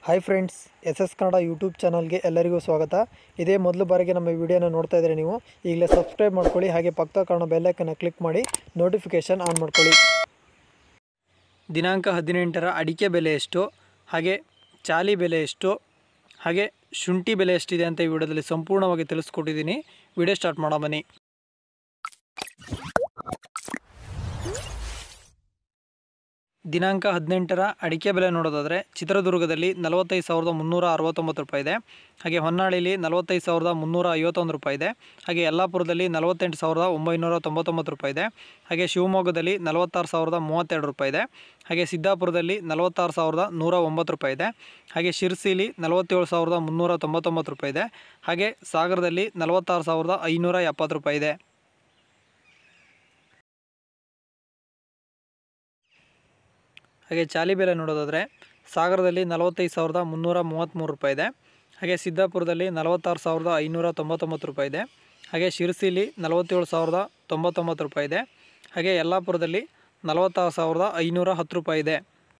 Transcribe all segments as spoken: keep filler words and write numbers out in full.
Hi friends, S S Kannada YouTube ಚಾನಲ್ಗೆ ಎಲ್ಲರಿಗೂ ಸ್ವಾಗತ. ಇದೇ ಮೊದಲು ಬಾರಿಗೆ ನಮ್ಮ ವಿಡಿಯೋನ ನೋಡ್ತಾ ಇದ್ದರೆ ನೀವು ಈಗಲೇ ಸಬ್ಸ್ಕ್ರೈಬ್ ಮಾಡ್ಕೊಳ್ಳಿ. ಹಾಗೆ ಪಕ್ಕದ ಕಾಣೋ ಬೆಲ್ ಐಕನ್ನ ಕ್ಲಿಕ್ ಮಾಡಿ ನೋಟಿಫಿಕೇಷನ್ ಆನ್ ಮಾಡ್ಕೊಳ್ಳಿ. ದಿನಾಂಕ ಹದಿನೆಂಟರ ಅಡಿಕೆ ಬೆಲೆ ಎಷ್ಟು, ಹಾಗೆ ಚಾಲಿ ಬೆಲೆ ಎಷ್ಟು, ಹಾಗೆ ಶುಂಠಿ ಬೆಲೆ ಎಷ್ಟಿದೆ ಅಂತ ಈ ವಿಡಿಯೋದಲ್ಲಿ ಸಂಪೂರ್ಣವಾಗಿ ತಿಳಿಸ್ಕೊಟ್ಟಿದ್ದೀನಿ. ವಿಡಿಯೋ ಸ್ಟಾರ್ಟ್ ಮಾಡೋ ಬನ್ನಿ. ದಿನಾಂಕ ಹದಿನೆಂಟರ ಅಡಿಕೆ ಬೆಲೆ ನೋಡೋದಾದರೆ ಚಿತ್ರದುರ್ಗದಲ್ಲಿ ನಲವತ್ತೈದು ಸಾವಿರದ ಮುನ್ನೂರ ಅರವತ್ತೊಂಬತ್ತು ರೂಪಾಯಿ ಇದೆ. ಹಾಗೆ ಹೊನ್ನಾಳಿಲಿ ನಲವತ್ತೈದು ಸಾವಿರದ ಮುನ್ನೂರ ಐವತ್ತೊಂದು ರೂಪಾಯಿ ಇದೆ. ಹಾಗೆ ಯಲ್ಲಾಪುರದಲ್ಲಿ ನಲವತ್ತೆಂಟು ಸಾವಿರದ ಒಂಬೈನೂರ ತೊಂಬತ್ತೊಂಬತ್ತು ರೂಪಾಯಿ ಇದೆ. ಹಾಗೆ ಶಿವಮೊಗ್ಗದಲ್ಲಿ ನಲವತ್ತಾರು ಸಾವಿರದ ಮೂವತ್ತೆರಡು ರೂಪಾಯಿ ಇದೆ. ಹಾಗೆ ಸಿದ್ದಾಪುರದಲ್ಲಿ ನಲವತ್ತಾರು ಸಾವಿರದ ನೂರ ಒಂಬತ್ತು ರೂಪಾಯಿ ಇದೆ. ಹಾಗೆ ಶಿರ್ಸಿಲಿ ನಲವತ್ತೇಳು ಸಾವಿರದ ಮುನ್ನೂರ ತೊಂಬತ್ತೊಂಬತ್ತು ರೂಪಾಯಿ ಇದೆ. ಹಾಗೆ ಸಾಗರದಲ್ಲಿ ನಲವತ್ತಾರು ಸಾವಿರದ ಐನೂರ ಎಪ್ಪತ್ತು ರೂಪಾಯಿ ಇದೆ. ಹಾಗೆ ಚಾಲಿ ಬೆಲೆ ನೋಡೋದಾದರೆ ಸಾಗರದಲ್ಲಿ ನಲವತ್ತೈದು ಸಾವಿರದ ಮುನ್ನೂರ ಮೂವತ್ತ್ಮೂರು ರೂಪಾಯಿ ಇದೆ. ಹಾಗೆ ಸಿದ್ದಾಪುರದಲ್ಲಿ ನಲವತ್ತಾರು ಸಾವಿರದ ಐನೂರ ತೊಂಬತ್ತೊಂಬತ್ತು ರೂಪಾಯಿ ಇದೆ. ಹಾಗೆ ಶಿರ್ಸಿಲಿ ನಲವತ್ತೇಳು ಸಾವಿರದ ತೊಂಬತ್ತೊಂಬತ್ತು ರೂಪಾಯಿ ಇದೆ. ಹಾಗೆ ಯಲ್ಲಾಪುರದಲ್ಲಿ ನಲವತ್ತಾರು ಸಾವಿರದ ಐನೂರ ಹತ್ತು ರೂಪಾಯಿ ಇದೆ.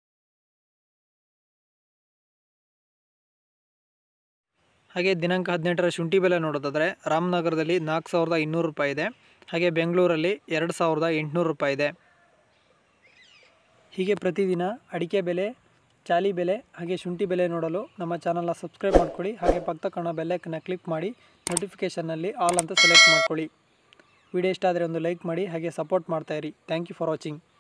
ಹಾಗೆ ದಿನಾಂಕ ಹದಿನೆಂಟರ ಶುಂಠಿ ಬೆಲೆ ನೋಡೋದಾದರೆ ರಾಮನಗರದಲ್ಲಿ ನಾಲ್ಕು ಸಾವಿರದ ಇನ್ನೂರು ರೂಪಾಯಿ ಇದೆ. ಹಾಗೆ ಬೆಂಗಳೂರಲ್ಲಿ ಎರಡು ಸಾವಿರದ ಎಂಟುನೂರು ರೂಪಾಯಿ ಇದೆ. ಹೀಗೆ ಪ್ರತಿದಿನ ಅಡಿಕೆ ಬೆಲೆ, ಚಾಲಿ ಬೆಲೆ ಹಾಗೆ ಶುಂಠಿ ಬೆಲೆ ನೋಡಲು ನಮ್ಮ ಚಾನಲ್ನ ಸಬ್ಸ್ಕ್ರೈಬ್ ಮಾಡ್ಕೊಳ್ಳಿ. ಹಾಗೆ ಪಕ್ಕದ ಕಾಣೋ ಬೆಲ್ಲೈಕನ್ನ ಕ್ಲಿಕ್ ಮಾಡಿ ನೋಟಿಫಿಕೇಷನ್ನಲ್ಲಿ ಆಲ್ ಅಂತ ಸೆಲೆಕ್ಟ್ ಮಾಡ್ಕೊಳ್ಳಿ. ವಿಡಿಯೋ ಇಷ್ಟ ಆದರೆ ಒಂದು ಲೈಕ್ ಮಾಡಿ, ಹಾಗೆ ಸಪೋರ್ಟ್ ಮಾಡ್ತಾಯಿರಿ. Thank you for watching.